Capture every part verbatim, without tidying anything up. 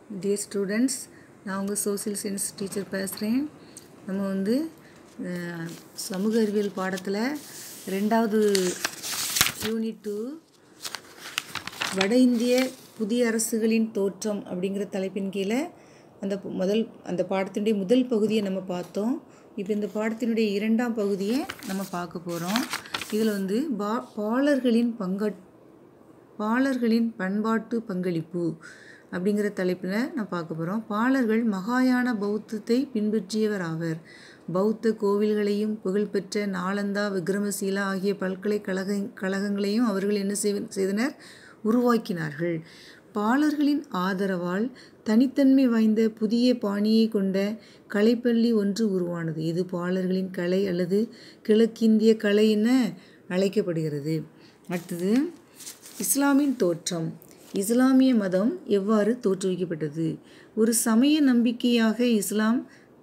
Dear students, நான் உங்கள் social science teacher பேசுகிறேன். நம்ம வந்து சமூக அறிவியல் பாடத்தில் ரெண்டாவது யூனிட் டூ வட இந்திய புதிய அரசுகளின் தோற்றம் அப்படிங்கிற தலைப்பின் கீழே அந்த முதல் அந்த பாடத்தினுடைய முதல் பகுதியை நம்ம பார்த்தோம். இப்போ இந்த பாடத்தினுடைய இரண்டாம் பகுதியை நம்ம பார்க்க போகிறோம். இதில் வந்து பா பாலர்களின் பங்கா பாலர்களின் பண்பாட்டு பங்களிப்பு அப்படிங்கிற தலைப்பில் நான் பார்க்க போகிறோம். பாலர்கள் மகாயான பௌத்தத்தை பின்பற்றியவர் ஆவர். பௌத்த கோவில்களையும் புகழ்பெற்ற நாலந்தா, விக்ரமசீலா ஆகிய பல்கலைக்கழக கழகங்களையும் அவர்கள் என்ன செய்தனர்? உருவாக்கினார்கள். பாலர்களின் ஆதரவால் தனித்தன்மை வாய்ந்த புதிய பாணியை கொண்ட கலைப்பள்ளி ஒன்று உருவானது. இது பாலர்களின் கலை அல்லது கிழக்கிந்திய கலை என அழைக்கப்படுகிறது. அடுத்தது இஸ்லாமின் தோற்றம். இஸ்லாமிய மதம் எவ்வாறு தோற்றுவிக்கப்பட்டது? ஒரு சமய நம்பிக்கையாக இஸ்லாம்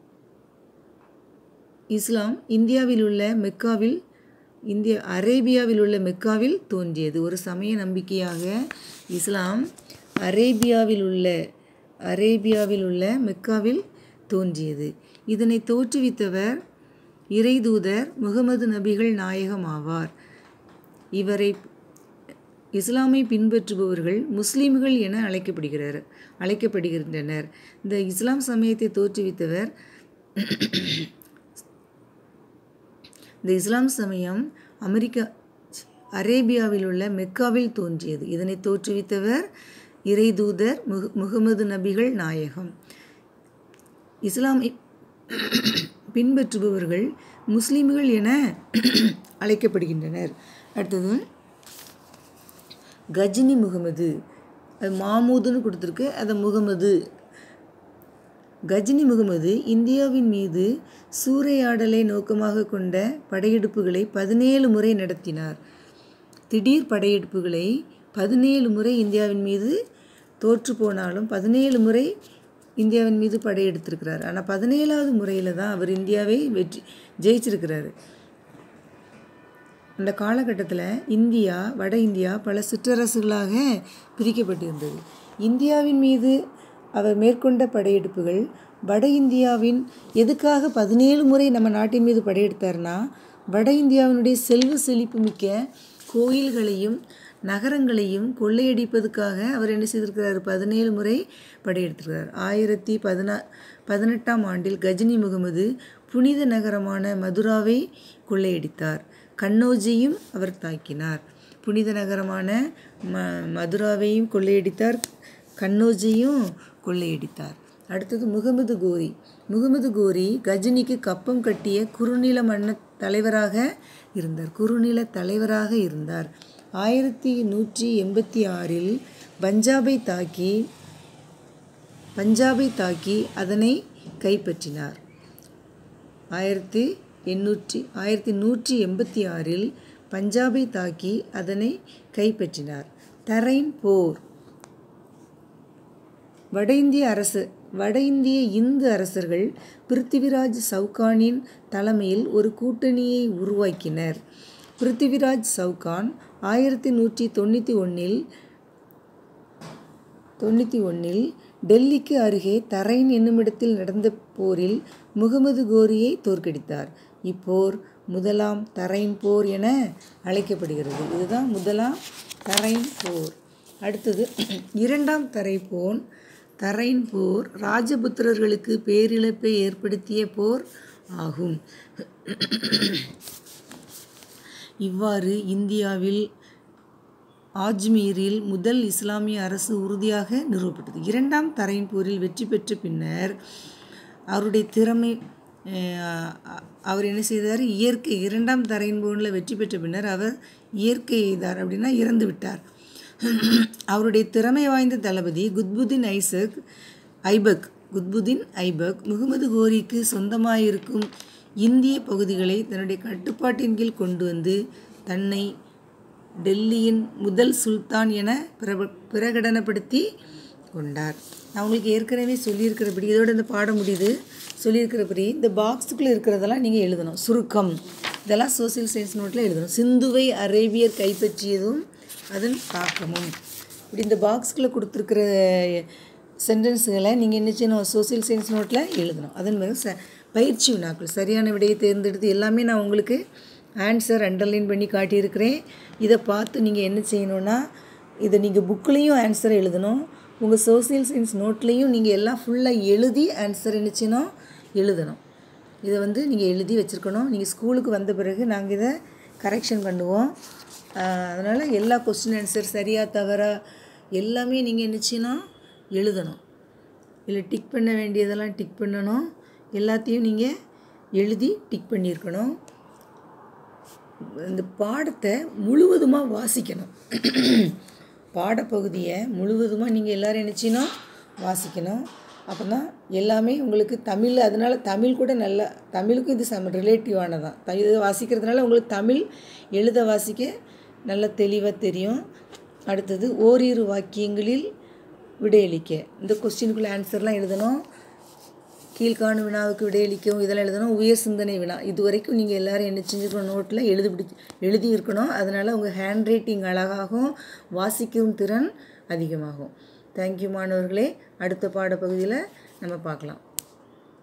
இஸ்லாம் இந்தியாவில் உள்ள மெக்காவில் இந்திய அரேபியாவில் உள்ள மெக்காவில் தோன்றியது. ஒரு சமய நம்பிக்கையாக இஸ்லாம் அரேபியாவில் உள்ள அரேபியாவில் உள்ள மெக்காவில் தோன்றியது. இதனை தோற்றுவித்தவர் இறைதூதர் முகமது நபிகள் நாயகம் ஆவார். இவரை இஸ்லாமை பின்பற்றுபவர்கள் முஸ்லீம்கள் என அழைக்கப்படுகிறார் அழைக்கப்படுகின்றனர். இந்த இஸ்லாம் சமயத்தை தோற்றுவித்தவர் இந்த இஸ்லாம் சமயம் அமெரிக்கா அரேபியாவில் உள்ள மெக்காவில் தோன்றியது. இதனை தோற்றுவித்தவர் இறைதூதர் முக முகமது நபிகள் நாயகம். இஸ்லாமை பின்பற்றுபவர்கள் முஸ்லீம்கள் என அழைக்கப்படுகின்றனர். அடுத்தது கஜினி முகமது, அது மாமூதுன்னு கொடுத்துருக்கு, அதை முகமது. கஜினி முகமது இந்தியாவின் மீது சூறையாடலை நோக்கமாக கொண்ட படையெடுப்புகளை பதினேழு முறை நடத்தினார். திடீர் படையெடுப்புகளை பதினேழு முறை இந்தியாவின் மீது தோற்று போனாலும் பதினேழு முறை இந்தியாவின் மீது படையெடுத்திருக்கிறார். ஆனால் பதினேழாவது முறையில் தான் அவர் இந்தியாவை வெற்றி ஜெயிச்சிருக்கிறாரு. அந்த காலகட்டத்தில் இந்தியா வட இந்தியா பல சிற்றரசுகளாக பிரிக்கப்பட்டிருந்தது. இந்தியாவின் மீது அவர் மேற்கொண்ட படையெடுப்புகள் வட இந்தியாவின் எதுக்காக பதினேழு முறை நம்ம நாட்டின் மீது படையெடுத்தார்னா, வட இந்தியாவினுடைய செல்வ செழிப்பு மிக்க கோயில்களையும் நகரங்களையும் கொள்ளையடிப்பதுக்காக அவர் என்ன செய்திருக்கிறார்? பதினேழு முறை படையெடுத்திருக்கிறார். ஆயிரத்தி பதினா பதினெட்டாம் ஆண்டில் கஜினி முகமது புனித நகரமான மதுராவை கொள்ளையடித்தார். கன்னௌஜையும் அவர் தாக்கினார். புனித நகரமான ம மதுராவையும் கொள்ளையடித்தார், கன்னௌஜையும் கொள்ளையடித்தார். அடுத்தது முகமது கோரி. முகமது கோரி கஜினிக்கு கப்பம் கட்டிய குறுநில மன்ன தலைவராக இருந்தார் குறுநில தலைவராக இருந்தார். ஆயிரத்தி நூற்றி எண்பத்தி ஆறில் பஞ்சாபை தாக்கி பஞ்சாபை தாக்கி அதனை கைப்பற்றினார். ஆயிரத்தி எண்ணூற்றி ஆயிரத்தி நூற்றி எண்பத்தி ஆறில் பஞ்சாபை தாக்கி அதனை கைப்பற்றினார். தரைன் போர். வட இந்திய அரசு வட இந்திய இந்து அரசர்கள் பிருத்திவிராஜ் சவுகானின் தலைமையில் ஒரு கூட்டணியை உருவாக்கினர். பிருத்திவிராஜ் சவுகான் ஆயிரத்தி நூற்றி தொண்ணூற்றி ஒன்றில் தொண்ணூற்றி ஒன்றில் டெல்லிக்கு அருகே தரைன் என்னுமிடத்தில் நடந்த போரில் முகமது கோரியை தோற்கடித்தார். இப்போர் முதலாம் தரைன் போர் என அழைக்கப்படுகிறது. இதுதான் முதலாம் தரைன் போர். அடுத்தது இரண்டாம் தரை போர் தரைன் போர் ராஜபுத்திரர்களுக்கு பேரிழப்பை ஏற்படுத்திய போர் ஆகும். இவ்வாறு இந்தியாவில் ஆஜ்மீரில் முதல் இஸ்லாமிய அரசு உறுதியாக நிறுவப்பட்டது. இரண்டாம் தரைன் போரில் வெற்றி பெற்ற பின்னர் அவருடைய திறமை அவர் என்ன செய்தார்? இயற்கை இரண்டாம் தரைன் போரில் வெற்றி பெற்ற பின்னர் அவர் இயற்கை எய்தார். அப்படின்னா இறந்து விட்டார். அவருடைய திறமை வாய்ந்த தளபதி குத்புதீன் ஐசக் ஐபக் குத்புதீன் ஐபக் முகமது கோரிக்கு சொந்தமாயிருக்கும் இந்திய பகுதிகளை தன்னுடைய கட்டுப்பாட்டின் கீழ் கொண்டு வந்து தன்னை டெல்லியின் முதல் சுல்தான் என பிரகடனப்படுத்தி கொண்டார். நான் உங்களுக்கு ஏற்கனவே சொல்லியிருக்கிறபடி இதோட இந்த பாடம் முடியுது. சொல்லியிருக்கிறபடி இந்த பாக்ஸுக்குள்ளே இருக்கிறதெல்லாம் நீங்கள் எழுதணும். சுருக்கம் இதெல்லாம் சோசியல் சயின்ஸ் நோட்டில் எழுதணும். சிந்துவை அரேபியர் கைப்பற்றியதும் அதன் தாக்கமும். இப்படி இந்த பாக்ஸுக்குள்ளே கொடுத்துருக்கிற சென்டென்ஸுகளை நீங்கள் என்ன செய்யணும், சோசியல் சயின்ஸ் நோட்டில் எழுதணும். அதன் பிறகு ச பயிற்சி வினாக்கள் சரியான விடையை தேர்ந்தெடுத்து எல்லாமே நான் உங்களுக்கு ஆன்சர் அண்டர்லைன் பண்ணி காட்டியிருக்கிறேன். இதை பார்த்து நீங்கள் என்ன செய்யணுன்னா, இதை நீங்கள் புக்லேயும் ஆன்சர் எழுதணும், உங்கள் சோசியல் சயின்ஸ் நோட்லேயும் நீங்கள் எல்லாம் ஃபுல்லாக எழுதி ஆன்சர் என்ன செய்யணும், எழுதணும். இதை வந்து நீங்கள் எழுதி வச்சுருக்கணும். நீங்கள் ஸ்கூலுக்கு வந்த பிறகு நாங்கள் இதை கரெக்ஷன் பண்ணுவோம். அதனால் எல்லா கொஸ்டின் ஆன்சர் சரியாக தவற எல்லாமே நீங்கள் என்ன செய்யணும், எழுதணும். இல்லை டிக் பண்ண வேண்டியதெல்லாம் டிக் பண்ணணும். எல்லாத்தையும் நீங்கள் எழுதி டிக் பண்ணியிருக்கணும். இந்த பாடத்தை முழுவதுமாக வாசிக்கணும். பாடப்பகுதியை முழுவதுமாக நீங்கள் எல்லோரும் என்ன செய்யணும், வாசிக்கணும். அப்போ தான் எல்லாமே உங்களுக்கு தமிழ், அதனால் தமிழ் கூட நல்லா, தமிழுக்கும் இது சம ரிலேட்டிவானதான். இதை வாசிக்கிறதுனால உங்களுக்கு தமிழ் எழுத வாசிக்க நல்ல தெளிவாக தெரியும். அடுத்தது ஓரிரு வாக்கியங்களில் விடையளிக்க, இந்த கொஸ்டினுக்குள்ள ஆன்சர்லாம் எழுதணும். கீழ்காணும் வினாவுக்கு விடையளிக்கவும் இதெல்லாம் எழுதணும். உயர் சிந்தனை வினா இது வரைக்கும் நீங்கள் எல்லோரும் என்ன செஞ்சுக்கணும், நோட்டில் எழுதி பிடி எழுதி இருக்கணும். அதனால் உங்கள் ஹேண்ட் ரைட்டிங் அழகாகும், வாசிக்கும் திறன் அதிகமாகும். தேங்க்யூ மாணவர்களே. அடுத்த பாடப்பகுதியில் நம்ம பார்க்கலாம்.